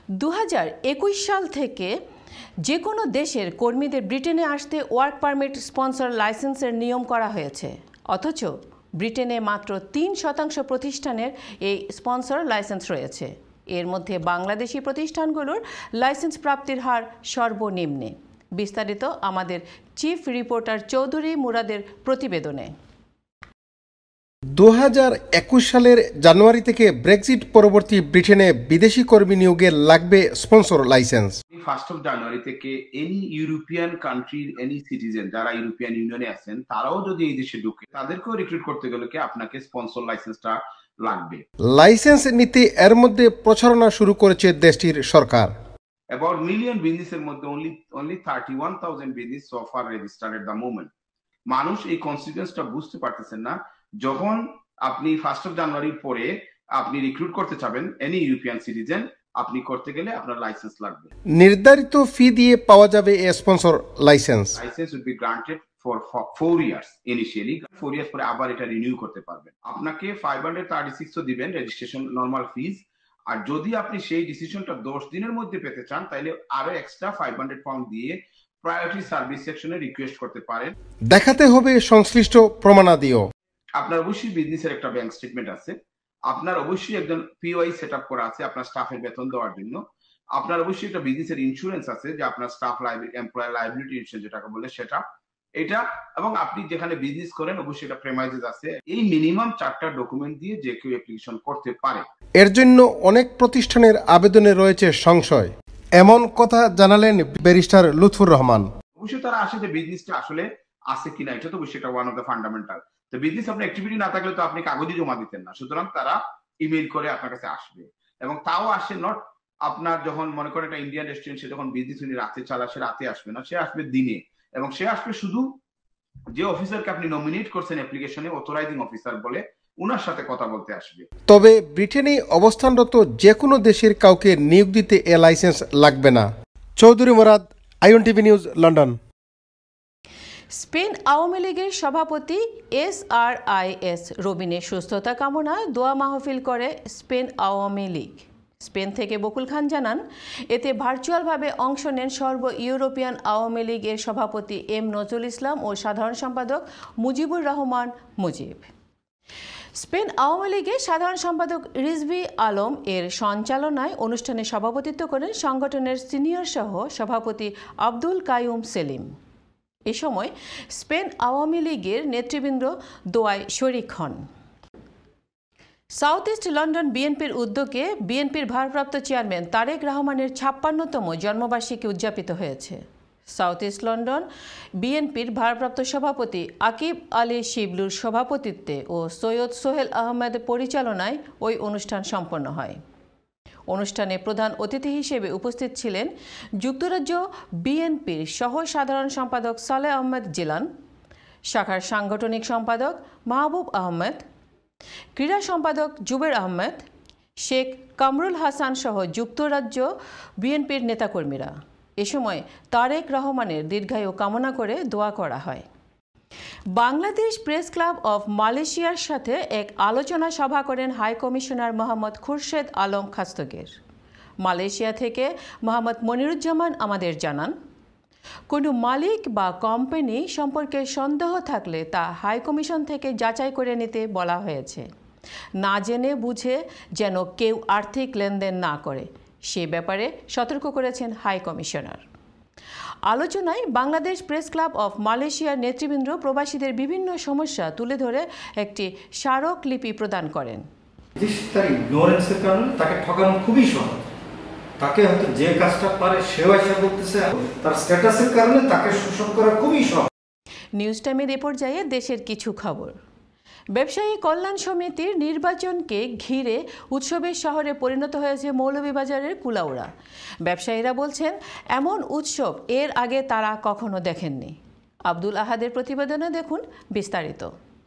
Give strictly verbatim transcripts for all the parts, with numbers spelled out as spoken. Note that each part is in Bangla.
দু হাজার একুশ সাল থেকে যে কোনো দেশের কর্মীদের ব্রিটেনে আসতে ওয়ার্ক পারমিট স্পন্সর লাইসেন্সের নিয়ম করা হয়েছে, অথচ ব্রিটেনে মাত্র তিন শতাংশ প্রতিষ্ঠানের এই স্পন্সর লাইসেন্স রয়েছে। এর মধ্যে বাংলাদেশি প্রতিষ্ঠানগুলোর লাইসেন্স প্রাপ্তির হার সর্বনিম্নে। বিস্তারিত আমাদের চিফ রিপোর্টার চৌধুরী মুরাদের প্রতিবেদনে। দু হাজার একুশ সালের জানুয়ারি থেকে ব্রেক্সিট পরবর্তী ব্রিটেনে বিদেশি কর্মী নিয়োগে লাগবে sponsor licence. First of January থেকে এনি ইউরোপিয়ান কান্ট্রির এনি সিটিজেন যারা ইউরোপিয়ান ইউনিয়নে আছেন তারাও যদি এই দেশে ঢুকে তাদেরকেও রিক্রুট করতে গেলে কি আপনাকে স্পন্সর লাইসেন্সটা লাগবে। লাইসেন্স নিতে এর মধ্যে প্রচারণা শুরু করেছে দেশটির সরকার। About million businesses মধ্যে only only thirty-one thousand business so far registered at the moment. মানুষ এই কনসিকুয়েন্সটা বুঝতে পারতেছেন না। যখন আপনি ফার্স্ট অফ জানুয়ারির পরে আপনি রিক্রুট করতে চাবেন এনি ইউরোপিয়ান সিটিজেন, আপনি করতে গেলে আপনার লাইসেন্স লাগবে। নির্ধারিত ফি দিয়ে পাওয়া যাবে এই sponsor licence. Licence will be granted for four years initially. Four years পরে আবার এটা রিনিউ করতে পারবেন। আপনাকে ফাইভ হান্ড্রেড থার্টি সিক্স দিবেন রেজিস্ট্রেশন নর্মাল ফিজ। আর যদি আপনি সেই ডিসিশনটা দশ দিনের মধ্যে পেতে চান তাহলে আরো এক্সট্রা ফাইভ হান্ড্রেড পাউন্ড দিয়ে প্রায়োরিটি সার্ভিস সেকশনে রিকোয়েস্ট করতে পারেন। দেখাতে হবে সংশ্লিষ্ট প্রমাণাদিও। আপনার অবশ্যই বিজনেসের একটা ব্যাংক স্টেটমেন্ট আছে, আপনার অবশ্যই একজন পিওআই সেট আপ করা আছে আপনার স্টাফের বেতন দেওয়ার জন্য, আপনার অবশ্যই একটা বিজনেসের ইন্স্যুরেন্স আছে যে আপনার staff liability employer liability insurance যেটাকে বলে সেটা এটা, এবং আপনি যেখানে বিজনেস করেন অবশ্যই একটা প্রেমাইজেস আছে। এই মিনিমাম চারটা ডকুমেন্ট দিয়ে যে কেউ অ্যাপ্লিকেশন করতে পারে। এর জন্য অনেক প্রতিষ্ঠানের আবেদনে রয়েছে সংশয়, এমন কথা জানালেন ব্যারিস্টার লুৎফুর রহমান। অবশ্যই তারা আসে যে বিজনেসটা আসলে আছে কিনা, এটা তো অবশ্যই এটা ওয়ান অফ দ্য ফান্ডামেন্টাল। তো বিজনেস আপনার অ্যাক্টিভিটি না থাকলে তো আপনি কাগজই জমা দিতেন না, সুতরাং তারা ইমেইল করে আপনার কাছে আসবে এবং তাও আসে নট আপনার যখন মনে করেন একটা ইন্ডিয়ান রেস্টুরেন্ট সে যখন বিজনেস উনি রাতে চালা সে রাতে আসবে না, সে আসবে দিনে এবং সে আসবে শুধু যে অফিসারকে আপনি নমিনেট করছেন অ্যাপ্লিকেশনে অথরাইজিং অফিসার বলে উনার সাথে কথা বলতে আসবে। তবে ব্রিটেনে অবস্থানরত যে কোনো দেশের কাউকে নিয়োগ দিতে এ লাইসেন্স লাগবে না। Chowdhury Murad, ion TV news, London. Spain Awami লীগের সভাপতি এস আর আই এস রবিনের সুস্থতা কামনায় দোয়া মাহফিল করে স্পেন আওয়ামী লীগ। স্পেন থেকে বকুল খান জানান, এতে ভার্চুয়ালভাবে অংশ নেন সর্ব ইউরোপিয়ান আওয়ামী লীগের সভাপতি এম নজরুল ইসলাম ও সাধারণ সম্পাদক মুজিবুর রহমান মুজিব। স্পেন আওয়ামী লীগের সাধারণ সম্পাদক রিজভী আলম এর সঞ্চালনায় অনুষ্ঠানে সভাপতিত্ব করেন সংগঠনের সিনিয়র সহ সভাপতি আব্দুল কাইয়ুম সেলিম। এ সময় স্পেন আওয়ামী লীগের নেতৃবৃন্দ দোয়ায় শরিক হন। সাউথ ইস্ট লন্ডন বিএনপির উদ্যোগে বিএনপির ভারপ্রাপ্ত চেয়ারম্যান তারেক রহমানের ছাপ্পান্নতম জন্মবার্ষিকী উদযাপিত হয়েছে। সাউথ ইস্ট লন্ডন বিএনপির ভারপ্রাপ্ত সভাপতি আকিব আলী শিবলুর সভাপতিত্বে ও সৈয়দ সোহেল আহমেদের পরিচালনায় ওই অনুষ্ঠান সম্পন্ন হয়। অনুষ্ঠানে প্রধান অতিথি হিসেবে উপস্থিত ছিলেন যুক্তরাজ্য বিএনপির সহ সাধারণ সম্পাদক সালেহ আহমেদ জিলান, শাখার সাংগঠনিক সম্পাদক মাহবুব আহমেদ, ক্রীড়া সম্পাদক জুবের আহমেদ, শেখ কামরুল হাসান সহ যুক্তরাজ্য বিএনপির নেতাকর্মীরা। এ সময় তারেক রহমানের দীর্ঘায়ু কামনা করে দোয়া করা হয়। বাংলাদেশ প্রেস ক্লাব অফ মালয়েশিয়ার সাথে এক আলোচনা সভা করেন high commissioner Mohammad Khurshed Alam Khastagir. Malaysia থেকে মোহাম্মদ মনিরুজ্জামান আমাদের জানান, কোনো মালিক বা কোম্পানি সম্পর্কে সন্দেহ থাকলে তা হাই কমিশন থেকে যাচাই করে নিতে বলা হয়েছে। না জেনে বুঝে যেন কেউ আর্থিক লেনদেন না করে সে ব্যাপারে সতর্ক করেছেন হাই কমিশনার। আলোচনায় বাংলাদেশ প্রেস ক্লাব অফ মালয়েশিয়ার নেতৃবৃন্দ প্রবাসীদের বিভিন্ন সমস্যা তুলে ধরে একটি স্মারকলিপি প্রদান করেন। তার ইগনোরেন্সের কারণে তাকে ঠকানো খুবই সহজ। তাকে হয়তো যে কাজটা পারে সেও এসে বলতেছে, তার স্ট্যাটাসের কারণে তাকে শোষণ করা খুবই সহজ। নিউজ টাইমের এ পর্যায়ে দেশের কিছু খবর। ব্যবসায়ী কল্যাণ সমিতির নির্বাচনকে ঘিরে উৎসবের শহরে পরিণত হয়েছে মৌলভীবাজারের কুলাউড়া। ব্যবসায়ীরা বলছেন, এমন উৎসব এর আগে তারা কখনো দেখেননি। আব্দুল আহাদের প্রতিবেদনে দেখুন বিস্তারিত।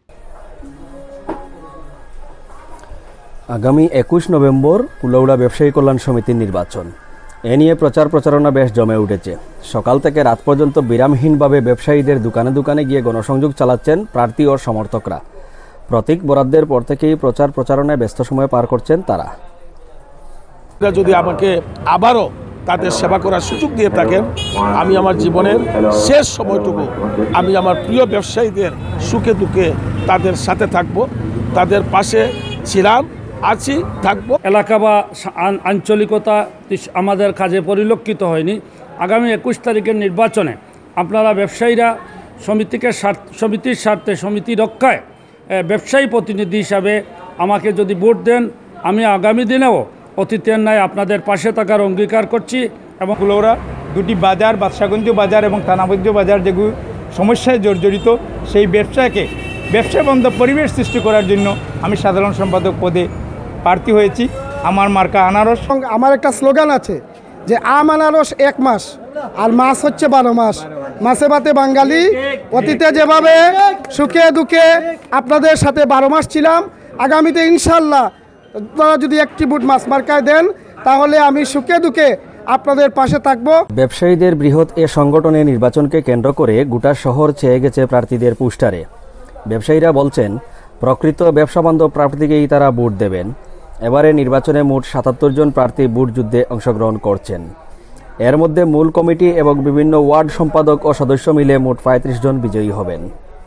আগামী একুশ নভেম্বর কুলাউড়া ব্যবসায়ী কল্যাণ সমিতির নির্বাচন। এ নিয়ে প্রচার প্রচারণা বেশ জমে উঠেছে। সকাল থেকে রাত পর্যন্ত বিরামহীনভাবে ব্যবসায়ীদের দোকানে দোকানে গিয়ে গণসংযোগ চালাচ্ছেন প্রার্থী ও সমর্থকরা। প্রতীক বরাদ্দের পর থেকেই প্রচার প্রচারণায় ব্যস্ত সময় পার করছেন তারা। যদি আমাকে আবারও তাদের সেবা করার সুযোগ দিয়ে থাকেন, আমি আমার জীবনের শেষ সময়টুকু আমি আমার প্রিয় ব্যবসায়ীদের সুখে দুঃখে তাদের সাথে থাকব, তাদের পাশে ছিলাম, আছি, থাকবো। এলাকা বা আঞ্চলিকতা আমাদের কাজে পরিলক্ষিত হয়নি। আগামী একুশ তারিখের নির্বাচনে আপনারা ব্যবসায়ীরা সমিতিকে সমিতির স্বার্থে সমিতি রক্ষায় ব্যবসায়ী প্রতিনিধি হিসাবে আমাকে যদি ভোট দেন, আমি আগামী দিনেও অতীতের ন্যায় আপনাদের পাশে থাকার অঙ্গীকার করছি। এবং কুলাউড়া দুটি বাজার, বাদশাগঞ্জ বাজার এবং থানাবদ্ধ বাজার যেগুলো সমস্যায় জর্জরিত, সেই ব্যবসাকে ব্যবসা বন্ধ পরিবেশ সৃষ্টি করার জন্য আমি সাধারণ সম্পাদক পদে প্রার্থী হয়েছি। আমার মার্কা আনারস। আমার একটা স্লোগান আছে যে আম আনারস এক মাস আর মাছ হচ্ছে বারো মাস, মাছে ভাতে বাঙালি। অতীতে যেভাবে সুখে দুঃখে আপনাদের সাথে বারো মাস ছিলাম, আগামীতে ইনশাল্লাহ আপনারা যদি একটি বুট মাছ মার্কায় দেন, তাহলে আমি সুখে দুঃখে আপনাদের পাশে থাকব। ব্যবসায়ীদের বৃহৎ এ সংগঠনের নির্বাচনকে কেন্দ্র করে গোটা শহর চেয়ে গেছে প্রার্থীদের পোস্টারে। ব্যবসায়ীরা বলছেন, প্রকৃত ব্যবসাবান্ধব প্রার্থীকেই তারা ভোট দেবেন। এবারে নির্বাচনে মোট সাতাত্তর জন প্রার্থী ভোট যুদ্ধে অংশগ্রহণ করছেন। এর মধ্যে মূল কমিটি এবং বিভিন্ন ওয়ার্ড সম্পাদক ও সদস্য মিলে মোট পঁয়ত্রিশ জন বিজয়ী হবেন।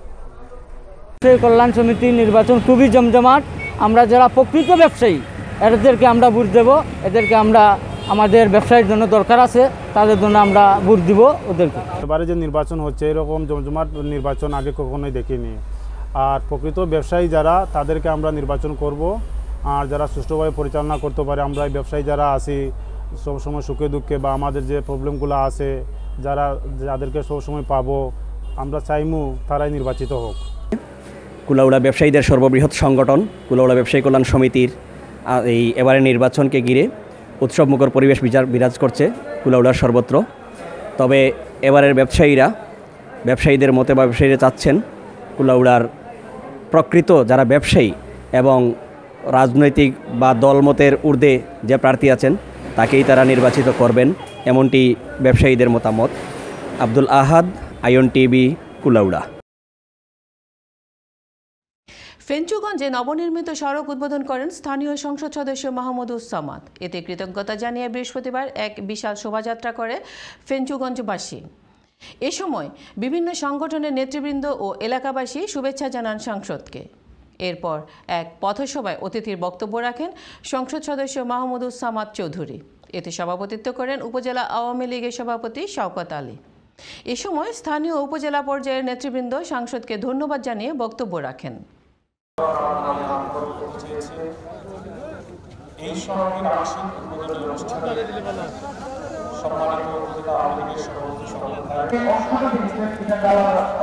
কল্যাণ সমিতির নির্বাচন খুবই জমজমাট। আমরা যারা প্রকৃত ব্যবসায়ী এদেরকে আমরা ভোট দেব, এদেরকে আমরা আমাদের ব্যবসায়ের জন্য দরকার আছে, তাদের জন্য আমরা ভোট দিব ওদেরকে। এবারে যে নির্বাচন হচ্ছে এরকম জমজমাট নির্বাচন আগে কখনোই দেখিনি। আর প্রকৃত ব্যবসায়ী যারা, তাদেরকে আমরা নির্বাচন করব। আর যারা সুষ্ঠুভাবে পরিচালনা করতে পারে, আমরা এই ব্যবসায়ী যারা আছি সবসময় সুখে দুঃখে বা আমাদের যে প্রবলেমগুলো আছে, যারা যাদেরকে সবসময় পাবো, আমরা চাইমু তারাই নির্বাচিত হোক। কুলাউড়া ব্যবসায়ীদের সর্ববৃহৎ সংগঠন কুলাউড়া ব্যবসায়ী কল্যাণ সমিতির এই এবারে নির্বাচনকে ঘিরে উৎসবমুখর পরিবেশ বিচার বিরাজ করছে কুলাউড়ার সর্বত্র। তবে এবারের ব্যবসায়ীরা ব্যবসায়ীদের মতে বা ব্যবসায়ীরা চাচ্ছেন কুলাউড়ার প্রকৃত যারা ব্যবসায়ী এবং রাজনৈতিক বা দলমতের ঊর্ধ্বে যে প্রার্থী আছেন তাকেই তারা নির্বাচিত করবেন, এমনটি ব্যবসায়ীদের মতামত। আব্দুল আহাদ, আইন টিভি, কুলাউড়া। ফেঞ্চুগঞ্জে নবনির্মিত সড়ক উদ্বোধন করেন স্থানীয় সংসদ সদস্য মাহমুদুস সামাদ। এতে কৃতজ্ঞতা জানিয়ে বৃহস্পতিবার এক বিশাল শোভাযাত্রা করে ফেঞ্চুগঞ্জবাসী। এ সময় বিভিন্ন সংগঠনের নেতৃবৃন্দ ও এলাকাবাসী শুভেচ্ছা জানান সাংসদকে। এরপর এক পথসভায় অতিথির বক্তব্য রাখেন সংসদ সদস্য মাহমুদুস সামাদ চৌধুরী। এতে সভাপতিত্ব করেন উপজেলা আওয়ামী লীগের সভাপতি শওকত আলী। এ সময় স্থানীয় উপজেলা পর্যায়ের নেতৃবৃন্দ সাংসদকে ধন্যবাদ জানিয়ে বক্তব্য রাখেন। এই সড়কের আংশিক উদ্বোধনী অনুষ্ঠানে সম্মানিত উপজেলা আওয়ামী লীগের সভাপতি